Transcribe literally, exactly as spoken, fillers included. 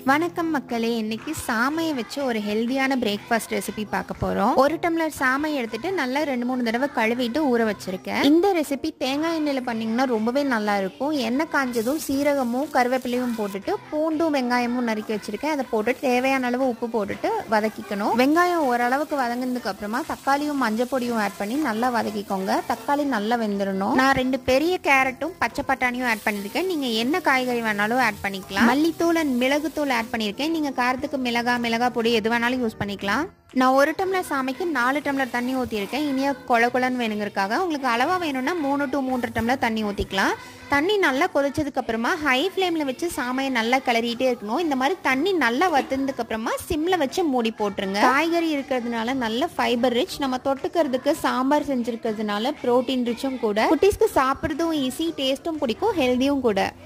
வணக்கம் மக்களே, இன்னைக்கு சாமையை வச்சு ஒரு ஹெல்தியான பிரேக்ஃபாஸ்ட் ரெசிபி பார்க்க போறோம். ஒரு டம்ளர் சாமை எடுத்துட்டு நல்லா ரெண்டு மூணு தடவை கழுவிட்டு ஊற வச்சிருக்கேன். இந்த ரெசிபி தேங்காய் எண்ணெயில பண்ணீங்கன்னா ரொம்பவே நல்லா இருக்கும். எண்ணெய் காஞ்சதும் சீரகமும் கருவேப்பிலையும் போட்டுட்டு பூண்டும் வெங்காயமும் நறுக்கி வச்சிருக்கேன். அதை போட்டுட்டு தேவையான அளவு உப்பு போட்டுட்டு வதக்கிக்கணும். வெங்காயம் ஓரளவுக்கு வதங்கினதுக்கு அப்புறமா தக்காளியும் மஞ்சள் பொடியும் ஆட் பண்ணி நல்லா வதக்கிக்கோங்க. தக்காளி நல்லா வெந்துடணும். நான் ரெண்டு பெரிய கேரட்டும் பச்சை பட்டாணியும் ஆட் பண்ணிருக்கேன். நீங்க என்ன காய்கறி வேணாலும் ஆட் பண்ணிக்கலாம். மல்லித்தூள் அண்ட் மிளகுத்தூள் ஆட் பண்ணியிருக்கேன். நீங்க காரத்துக்கு மிளகா மிளகா பொடி எது வேணாலும் யூஸ் பண்ணிக்கலாம். நான் ஒரு டம்ளர் சாமைக்கு நாலு டம்ளர் தண்ணி ஊற்றிருக்கேன். இனியா கொல கொலன்னு வேணுங்கிறதுக்காக. உங்களுக்கு அளவா வேணும்னா மூணு டு மூன்று டம்ளர் தண்ணி ஊற்றிக்கலாம். தண்ணி நல்லா கொதிச்சதுக்கு அப்புறமா ஹை ஃப்ளேமில் வச்சு சாமையை நல்லா கிளறிட்டே இருக்கணும். இந்த மாதிரி தண்ணி நல்லா வத்துனதுக்கு அப்புறமா சிம்ல வச்சு மூடி போட்டுருங்க. காய்கறி இருக்கிறதுனால நல்ல ஃபைபர் ரிச். நம்ம தொட்டுக்கிறதுக்கு சாம்பார் செஞ்சிருக்கிறதுனால ப்ரோட்டீன் ரிச்சும் கூட. குட்டீஸ்க்கு சாப்பிட்றதும் ஈஸி, டேஸ்ட்டும் பிடிக்கும், ஹெல்தியும் கூட.